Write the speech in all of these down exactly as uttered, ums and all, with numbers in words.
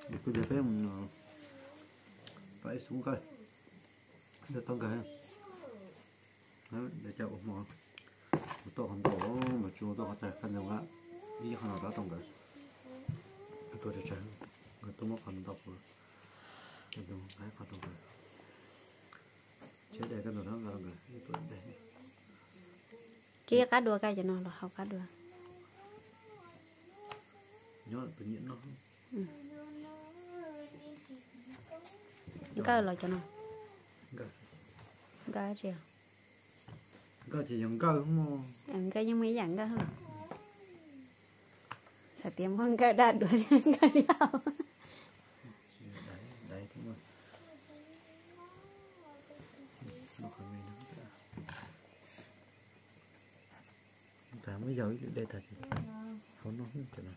cứ giờ phép mình phải xuống coi để tông cái để cho ủng hộ tôi không tổ mà chú tôi có thể khăn dùng á đi khăn đó tông cái tôi sẽ chơi người tôi mất khăn đọc rồi tôi dùng cái khăn tông cái chế để cái nào đó là người tôi để kia cá đua cái cho nó là học cá đua nhớ là tự nhiên nó ừ. Cái là cho nó cái gì cái chỉ dùng cái đúng không em cái nhưng mấy dạng cái hả sẽ tiêm con cái đạt đuổi cái nào đấy đấy đúng rồi nó không mấy nó ta mới giỏi đây thật không nó không chịu nào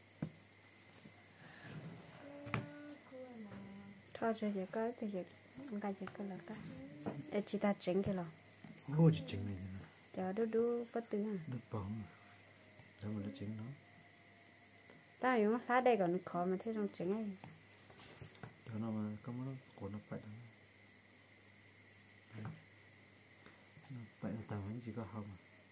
thôi giờ giờ cái thì giờ cái giờ cái là cái em chỉ ta chỉnh cái là vô chỉ chỉnh này chờ đu đu bất tử à đứt bóng rồi mà nó chỉnh nó ta hiểu phá đây còn khó mà thế trong chỉnh ấy cho nó mà có nó của nó phải nó phải tao vẫn chỉ có không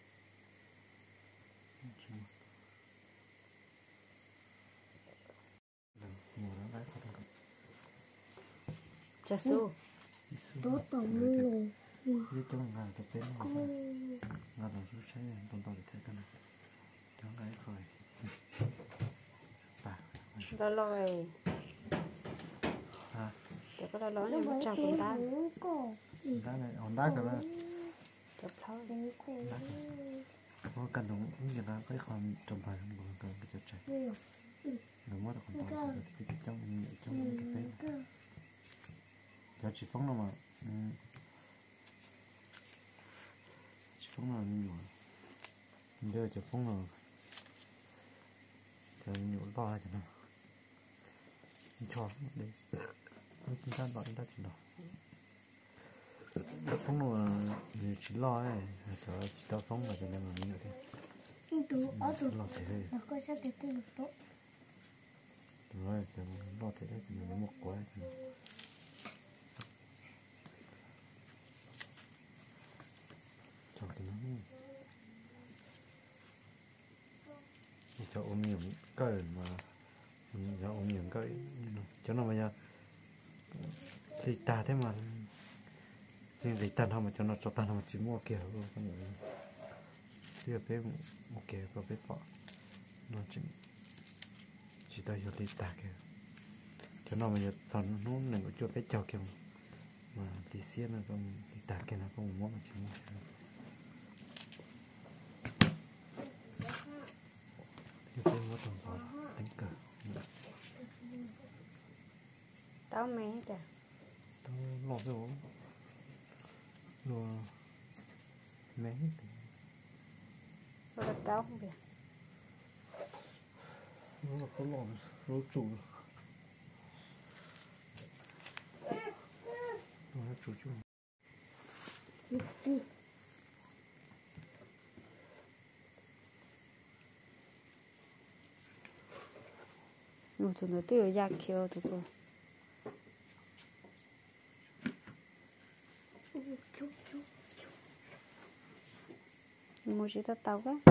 chả số tốt tổng luôn đi tôi ngài tập bên nó ngài làm số xe toàn toàn để thấy cái này cho cái khỏi lo lo rồi à để có lo lo này mất trong công ta đá này hòn đá cả đó chụp thôi có cần đúng như là cái con trồng bài không còn cần cái chụp chạy đúng mất còn toàn cái cái trong trong cái cái giờ chỉ phóng đâu mà chỉ phóng là nhiều giờ chỉ phóng là giờ nhiều to cho nó cho đấy chúng ta gọi chúng ta chỉ đó phóng là nhiều chỉ lo ấy cho chỉ tao phóng là cho nên là nhiều thế lo thế thôi có sao để tôi tốt rồi cho lo thế đấy thì mình một quá cho cái nó cho ôm nhiều cái mà cho ôm nhiều cái cho nó bây giờ thì ta thế mà nhưng thì tan không mà cho nó cho tan không chỉ mua kia thôi không phải thì ở bên một kia có bên bọ nó chỉ chỉ tay cho đi ta kia cho nó bây giờ toàn nó này cũng chưa biết cho kia mà thì xiên là con đi ta kia nó không mua mà chỉ mua thì bên mua toàn toàn đánh cờ tao mẹ kìa tao lọt rồi lùa mé rồi tao không biết nó là có lọt rồi chủ nó chủ chủ nó tụi nó tiêu ra kêu tụi cô mua chỉ tao tao cái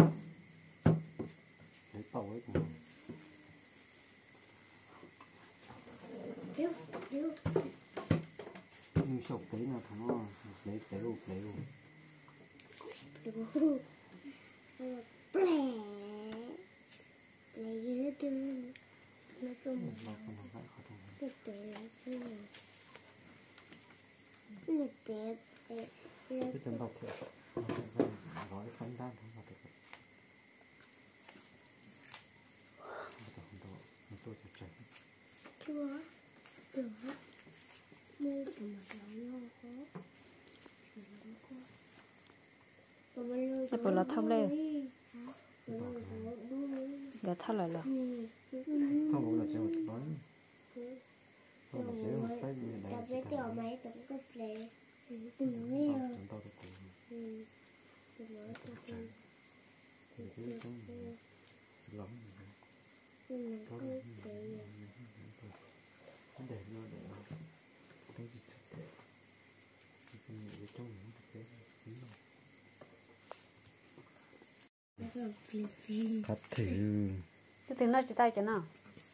cái tàu ấy cũng điêu điêu như sọc đấy là thằng nó lấy lấy luôn lấy luôn điêu ple lấy dưới chân nó không được để lại cái này được để cái chân đọc thiệt gói phấn đan không vào được tôi sẽ chạy chưa được hết mua từ một giống nhau có nó bỏ lọt thăm lên giờ thăm lại là không có là sẽ một bón không có sẽ một cái gì đấy tập với tiểu máy tổng cấp lệ từ nghe chúng ta được cùng thì cái cũng lắm có cặp phê phê cắt thử cái từ nó chỉ tay cho nó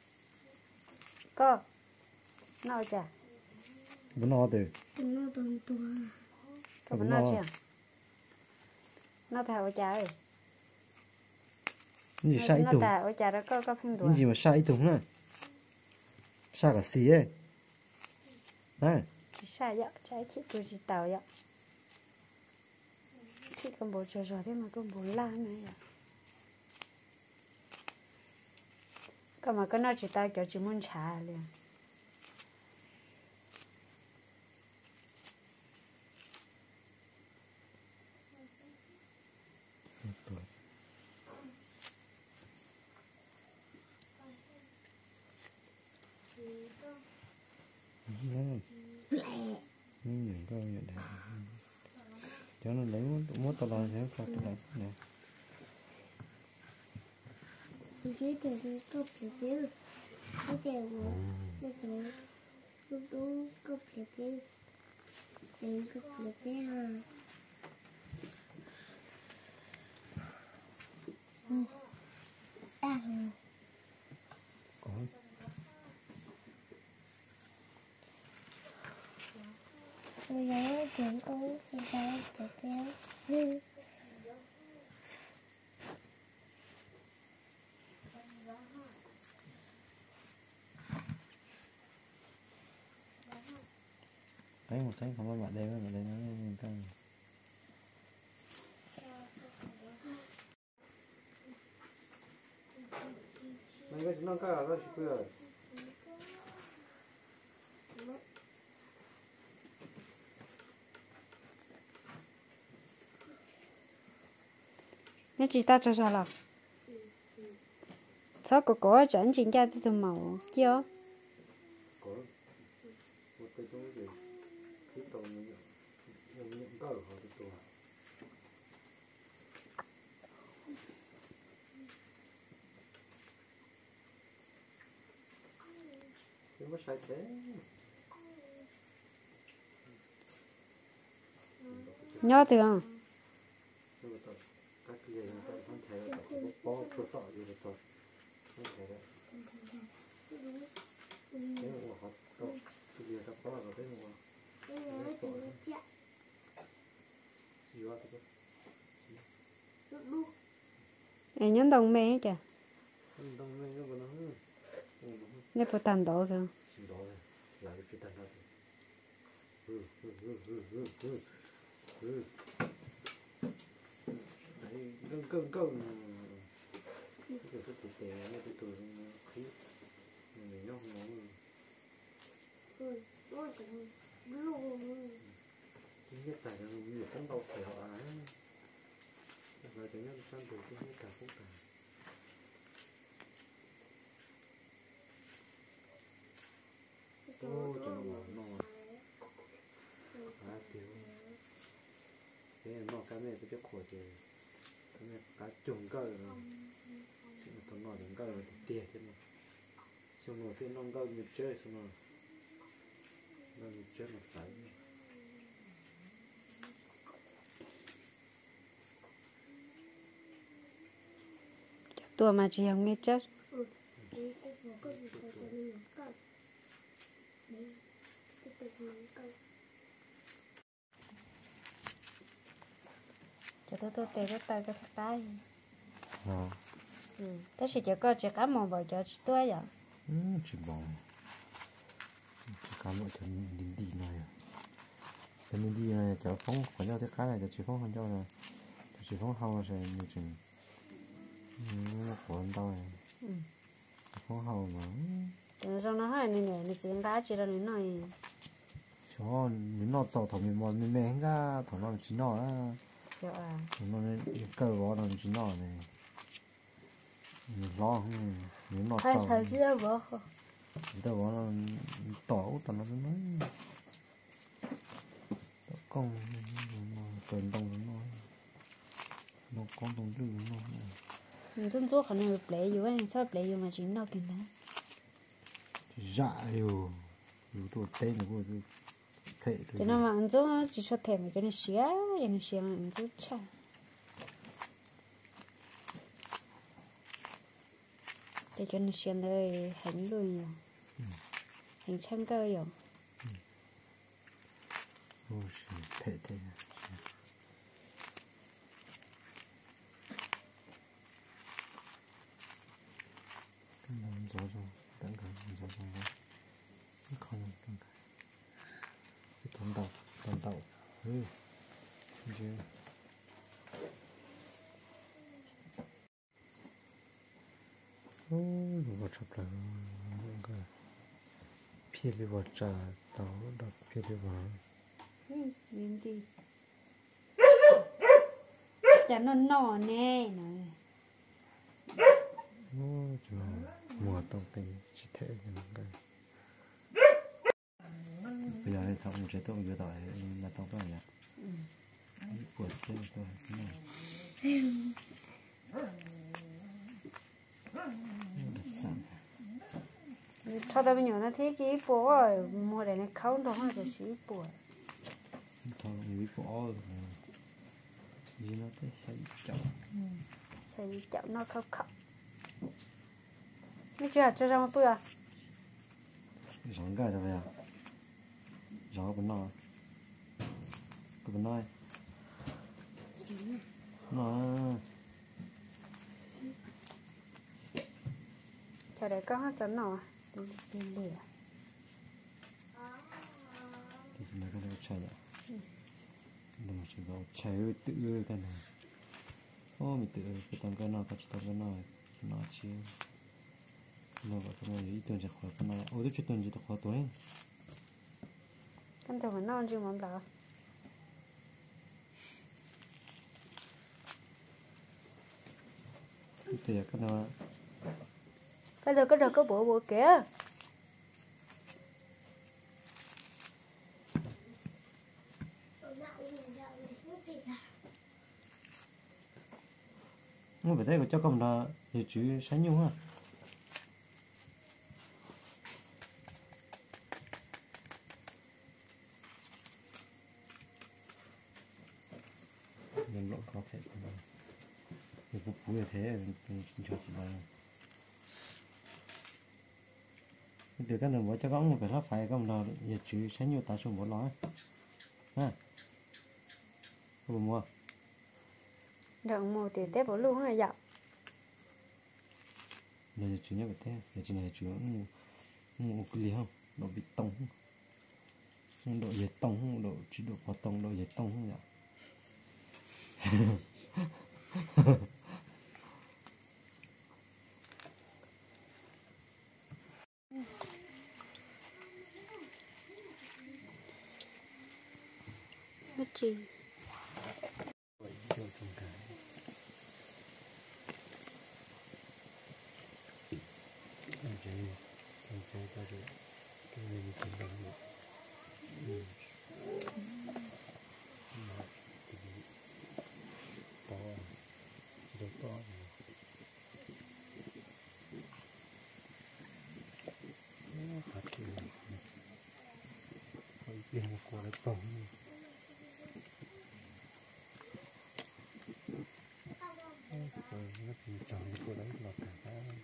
có nó chả bữa no từ nó bằng tua có bữa nó chưa nó thà chả ơi gì sai nó tùng thà chả đó có có phim tuổi gì mà sai tùng ha sai cả xí ấy này chỉ sai vậy trái thì tôi chỉ tàu vậy thì con bố chờ chờ thế mà con bố la này à còn mà con nó chỉ tao kiểu chỉ muốn trả liền những cái như thế cho nó lấy muốn tao làm thế cho tao làm nè chứ từ cái cặp phê phê cái chèo cái chèo lúc đó cặp phê phê đến cặp phê phê ha à có bây giờ chuyện con thì sao phê phê thấy một thấy không có bạn đây bạn đây nó những cái mấy cái nó có rất là nó chỉ tao cho sao là sao có có chuẩn chỉnh ra từ màu chưa có một cái chỗ gì cái tàu mình những những cái ở họ cái tàu cái mất sai thế nhớ từ không các cái gì nó không thấy là có có cơ sở gì được rồi không thấy đấy thế mà họ có cái gì đó có là thế mà gì vậy thế ấy nhấn đồng mê hết kìa đông lên nó vẫn nó nếu có tàn độ kìa đó là cái tàn đó ừ ừ ừ ừ ừ ừ ừ đấy cưng cưng cưng cái cái cái cái nó cái từ khí mình nó không nói ừ ôi cũng luôn nhất là nó nhiều không đau khổ à rồi thì nó sang từ cái hết cả phúc cả ô cho nó nó à tiểu thế nó cái này cái khổ chứ cái này cá trùng cơ rồi nó nói đến cơ rồi tiệt chứ mà xong rồi phía nó cơ nhịp chơi xong rồi nó nhịp chơi một cái tua mà chỉ không nghe chết cho tôi tôi tè cái tay cái tay à ừ thế thì chỉ có chỉ cá mòn vào cho tôi vậy ừ chỉ bằng chỉ cá mỗi chân đi đi này chân đi đi này cháu phóng còn nhau cái cá này chỉ phóng hơn cho là chỉ phóng hao rồi nhiều chừng nó còn đâu này phóng hao mà cho xong nó hỏi này này chỉ cá chỉ là nó nói cho nếu nó tàu thằng mình mòn mình mẹ ra thằng nó chỉ nó á cho à nó nên cơ võ nó chỉ nó này mình lo không nếu nó hay tàu thật chứ vợ tàu võ nó tỏ tao nó nói con cần đông nó nó con đông dữ nó mình tuân số khả năng playอยู่anh sao playอยู่mà chỉ nó kinh đấy dạ yêu yêu tôi tên của tôi thế cho nên mà anh số chỉ số thèm cho nên xía cho nên xía mà anh số cha để cho nó xem đây hành luôn rồi hành chăng cơ rồi ô thể thế cái này rõ rồi tận cả rõ rồi không tận cả cái tận tàu tận tàu ừ chứ ô nó chụp lại cái phía bên vào trà tàu đặt phía bên vào nhìn đi chả nó nọ nè này ô trời mùa đông tình chỉ thế những cái bây giờ thì thông chế tôi vừa đợi là tao có nhỉ buổi chơi tôi cho tao bây giờ nó thấy cái phố rồi mua để nó không đó rồi xí bùa thôi nghĩ bỏ gì nó thấy say chậm say chậm nó khóc khóc biết chưa cho ra một bữa rắn cái rồi à rắn cái nào cái nào nó chờ để có cho nó đi đi lửa thì nó cái này chạy ạ nó chỉ có chạy tự cái này ô mình tự cái tầng cái nào cái tầng cái nào nó chỉ nó bảo cái này ít tuần sẽ khỏi cái này ôi tôi tuần chỉ được khỏi tuổi căn thường nó chưa mắm lợ thì cái nào cái được cái được cái bộ bộ kìa nó phải thấy của cháu cầm là thì chữ sáng nhung ha mình lộ có thể thì cũng phú như thế mình cho chị bài từ cái đường mới cho có một cái lớp phải cầm là giờ chữ sáng nhung ta xuống bốn nói ha có mua được mua tiền tép bỏ luôn rồi dạo đây là chữ nhé vậy thế là chữ này chữ một cái gì không độ bị tông không độ nhiệt tông không độ chữ độ có tông độ nhiệt tông không nhỉ mất gì Hãy subscribe cho kênh Ghiền Mì Gõ để không bỏ lỡ những video hấp dẫn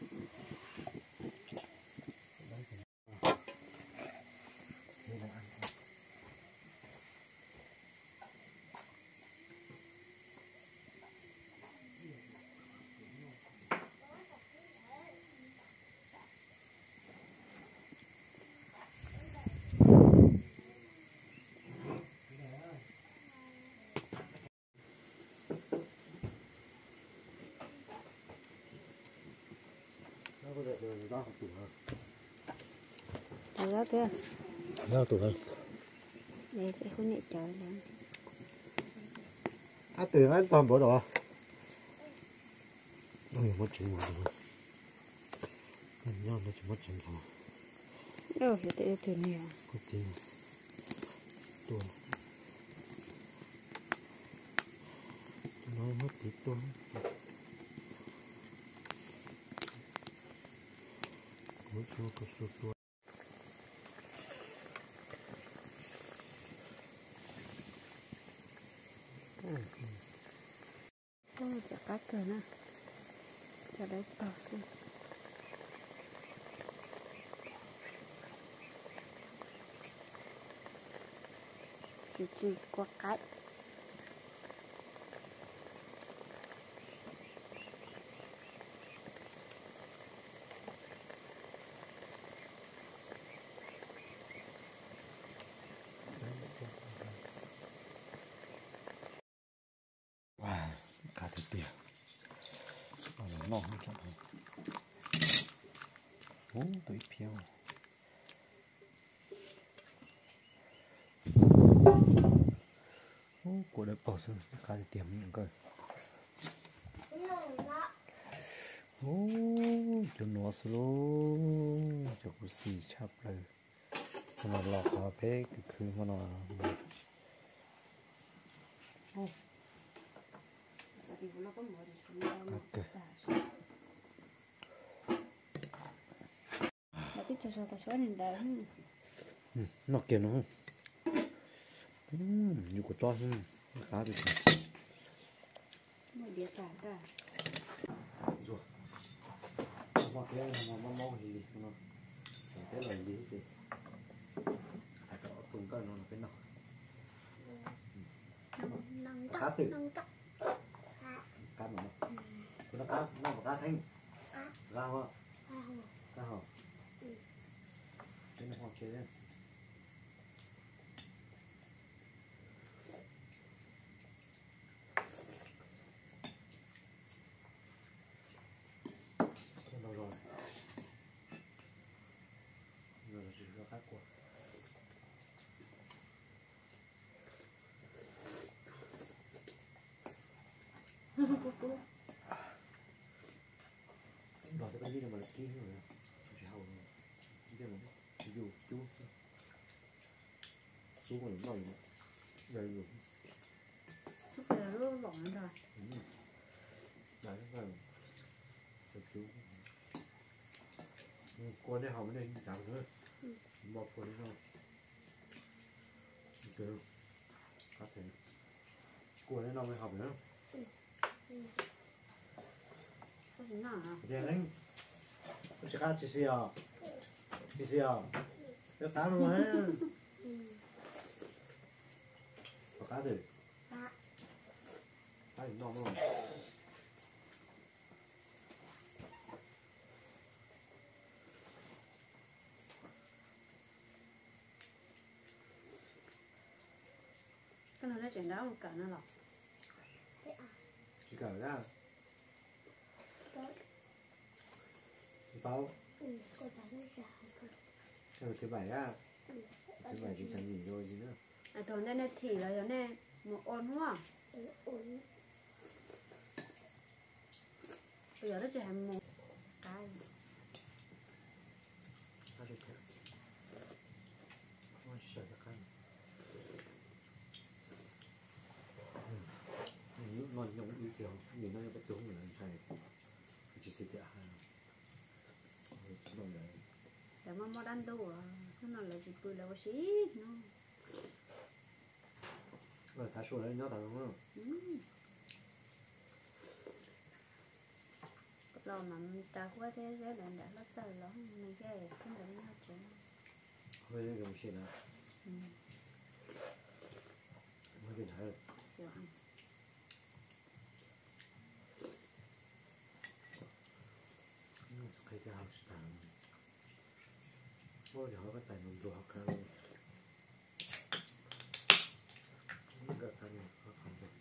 từ đó kia Nào tụi ơi. để cái hôn nhẹ trời lên À từ anh toàn bộ đồ. Ôi mất chuyện rồi. Anh nhon nó chỉ mất chuyện rồi. đâu hiểu tự từ nhiều Có gì. Tua. Nói mất gì tua. Mỗi chỗ có số tua. Ôi chả cá cờ nè chả đấy tỏ xuống chỉ chỉ qua cái wow cá thịt bìa nó ngon hơn trong này ô tuổi phiêu ô của đấy bỏ xuống cá thịt tiềm những coi ô cho nó xuống cho cô xì chắpเลยมันหลอกคาเฟ่คือมัน nó có một số ok là cái cho số ta số nên đấy ừ, nó kia nó ừ, nhiều của to hơn khá được một đĩa cả cả rồi mà cái mà mà mong gì nó cái lời gì thì phải có cùng cái nó là cái nào cá tử cá mà nó cá nó cá thanh ra không cá hồng cái nó hoa chế lên rồi rồi rồi chỉ có khác của bỏ cái gì mà lại kia rồi chỉ hầu rồi cái mà dù chú chú mà nó rồi đây rồi lúc này là lúc lỏng rồi đấy là chú cô này học này chẳng nữa một cô đấy thôi từ có thể cô này nó mới học nữa có gì nào à thì anh chỉ có chỉ xìa chỉ xìa cái tá luôn á có tá gì tá gì ngon luôn cái này nó chuyển đá một cả nó lọc chỉ cả ra bao rồi thứ bảy á thứ bảy thì chẳng gì rồi gì nữa à thôi đây này thì là giờ này một ôn hoa bây giờ nó chỉ hành một cái ta được thế ôi trời ơi khăn những ngon những ý kiểu nhìn nó cái tướng người làm sai chỉ xịt dạ rồi đấy để mà mua đan đồ nó nào là chỉ cười là có xí nó rồi thả xuống đấy nó thả đúng không lo mà ta quá thế thế là đã lót giờ lắm mình cái không được nó chuyện hơi lên đồng xịt à hơi bị thái rồi cái cái học sẵn ôi giờ cái tài nông đồ học khá luôn cái cái này học không được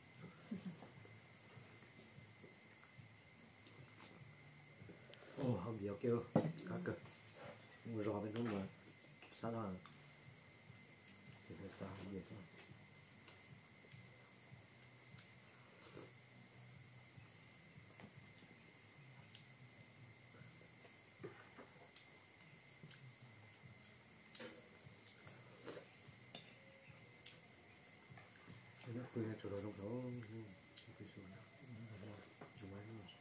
ồ không biết kêu cá cờ mua rò bên trong mà sát hàng thì phải sao không biết thôi nó cười ra chỗ đó đâu đó cái số đó chúng ai nó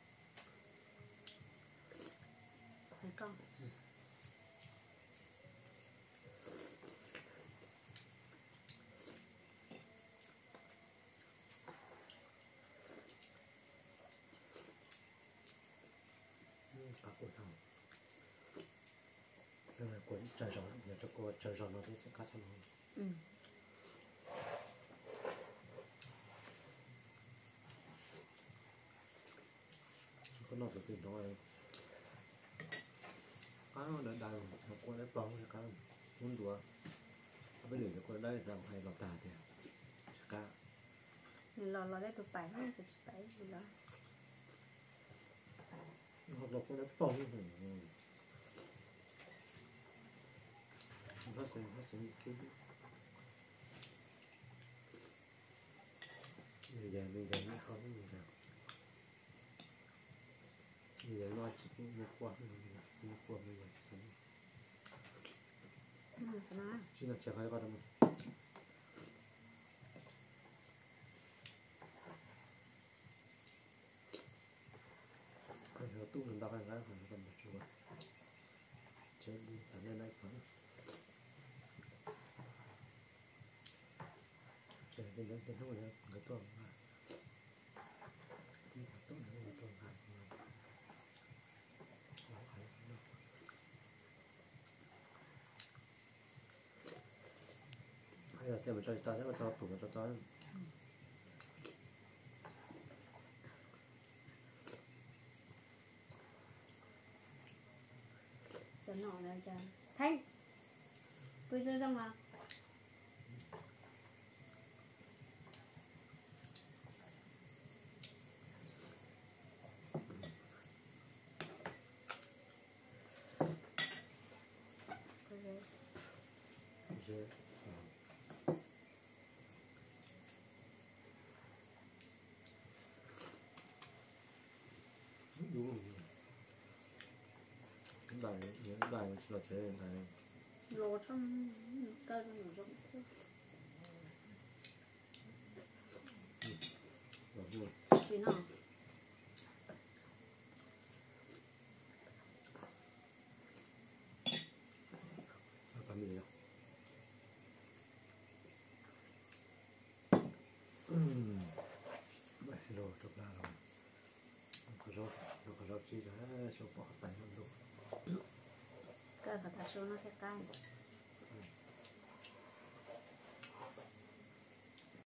thấy con các cô thằng cái này cuốn trời gió giờ cho cô trời gió nó thì sẽ cắt cho nó ừ được tiền đó cá nó đã đào nó qua đấy bóng cá muốn đùa bây giờ nó qua đây làm hay làm tà thì cá lò lò đấy tụi bảy không tụi bảy gì đó nó nó qua đấy bóng nó sẽ nó sẽ cái người già người già nó khó người già người già lo chỉ nó qua nó qua người già nó chỉ là chẳng hay vào đâu cái thứ tu mình đọc cái cái phần phần một chút chơi đi ở đây này phần chơi cái đến cái thôi này cái tuần mà cái tuần này cái tuần này hay là chơi một trò chơi rất là to, một trò chơi cho nọ này cho thanh tôi chơi xong mà chơi đúng rồi cái bài những bài trò chơi này lột trong cây nó rụng rồi chỉ nào cái gì đó bài đồ chụp ra rồi có rõ có rõ chi ra số bỏ tay luôn cây phải thả số nó theo cây